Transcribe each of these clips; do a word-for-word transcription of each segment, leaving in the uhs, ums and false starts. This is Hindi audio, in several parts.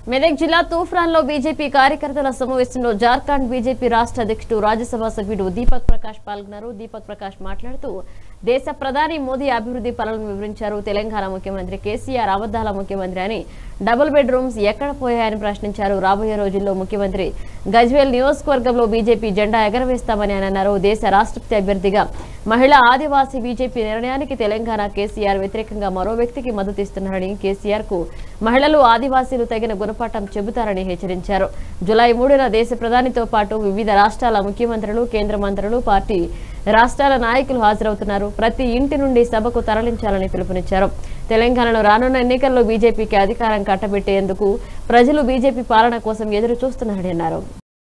మెదక్ జిల్లా తూఫ్రాన్లో బీజేపీ కార్యకర్తల సమావేశంలో జార్ఖండ్ బీజేపీ రాష్ట్ర అధ్యక్షుడు రాజ్యసభ సభ్యుడు దీపక్ ప్రకాష్ పాల్గొన్నారు. దీపక్ ప్రకాష్ మాట్లాడుతూ దేశ ప్రధాని మోదీ అభివృద్ధి పనులను వివరించారు. తెలంగాణ ముఖ్యమంత్రి కేసీఆర్ అబద్దాల ముఖ్యమంత్రి అని, డబుల్ బెడ్ రూమ్స్ ఎక్కడ పోయాయని ప్రశ్నించారు. రాబోయే రోజుల్లో ముఖ్యమంత్రి గజ్వేల్ నియోజకవర్గంలో బీజేపీ జెండా ఎగరవేస్తామని ఆయన అన్నారు. దేశ రాష్ట్రపతి అభ్యర్థిగా మహిళా ఆదివాసీ బీజేపీ నిర్ణయానికి తెలంగాణ కేసీఆర్ వ్యతిరేకంగా మరో వ్యక్తికి మద్దతు ఇస్తున్నారని, కేసీఆర్ కు మహిళలు ఆదివాసీలు తగిన గుణపాఠం చెబుతారని హెచ్చరించారు. జులై మూడున దేశ ప్రధానితో పాటు వివిధ రాష్ట్రాల ముఖ్యమంత్రులు, కేంద్ర మంత్రులు, పార్టీ రాష్ట్రాల నాయకులు హాజరవుతున్నారు. ప్రతి ఇంటి నుండి సభకు తరలించాలని పిలుపునిచ్చారు. తెలంగాణలో రానున్న ఎన్నికల్లో బీజేపీకి అధికారం కట్టబెట్టేందుకు ప్రజలు బీజేపీ పాలన కోసం ఎదురు చూస్తున్నారని అన్నారు.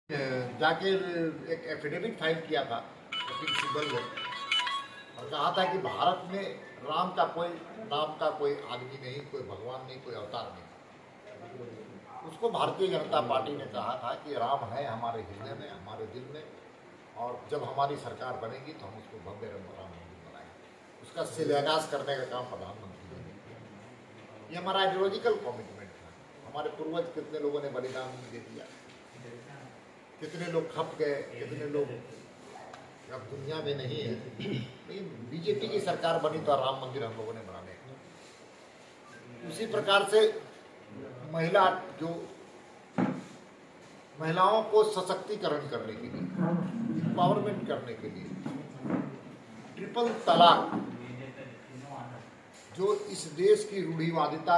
कहा था कि भारत में राम का कोई नाम का कोई आदमी नहीं, कोई भगवान नहीं, कोई अवतार नहीं। उसको भारतीय जनता पार्टी ने कहा था कि राम है हमारे हृदय में, हमारे दिल में, और जब हमारी सरकार बनेगी तो हम उसको भव्य राम मंदिर बनाएंगे। उसका शिलान्यास करने का काम प्रधानमंत्री ने किया। ये हमारा आइडियोलॉजिकल कमिटमेंट था। हमारे पूर्वज कितने लोगों ने बलिदान दे दिया, कितने लोग खप गए, कितने लोग अब दुनिया में नहीं है। लेकिन बीजेपी की सरकार बनी तो राम मंदिर हम लोगों ने बनाने। उसी प्रकार से महिला जो महिलाओं को सशक्तिकरण करने के लिए, एम्पावरमेंट करने के लिए ट्रिपल तलाक जो इस देश की रूढ़िवादिता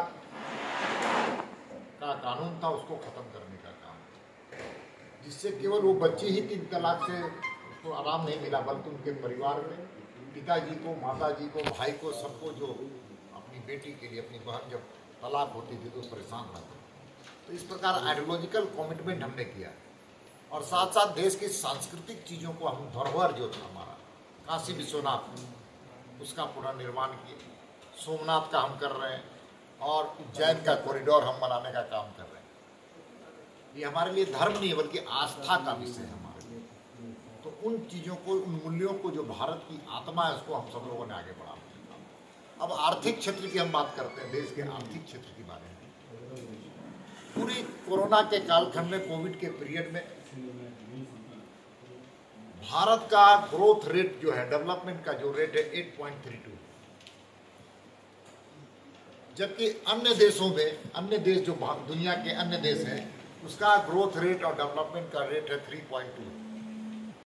का कानून था उसको खत्म करने का काम, जिससे केवल वो बच्ची ही तीन तलाक से तो आराम नहीं मिला, बल्कि उनके परिवार में पिताजी को, माताजी को, भाई को, सबको जो अपनी बेटी के लिए, अपनी बहन जब तलाक होती थी तो परेशान रहते। तो इस प्रकार आइडियोलॉजिकल कमिटमेंट हमने किया, और साथ साथ देश की सांस्कृतिक चीज़ों को हम धरोहर जो था हमारा काशी विश्वनाथ, उसका पुनर्निर्माण किए। सोमनाथ का हम कर रहे हैं, और उज्जैन का कॉरिडोर हम बनाने का काम कर रहे हैं। ये हमारे लिए धर्म नहीं है बल्कि आस्था का विषय है। तो उन चीज़ों को, उन मूल्यों को जो भारत की आत्मा है उसको हम सब लोगों ने आगे बढ़ाना है। अब आर्थिक क्षेत्र की हम बात करते हैं, देश के आर्थिक क्षेत्र की बात है। पूरी कोरोना के कालखंड में, कोविड के पीरियड में भारत का ग्रोथ रेट जो है, डेवलपमेंट का जो रेट है एट पॉइंट थ्री टू, जबकि अन्य देशों में, अन्य देश जो दुनिया के अन्य देश हैं उसका ग्रोथ रेट और डेवलपमेंट का रेट है थ्री पॉइंट टू।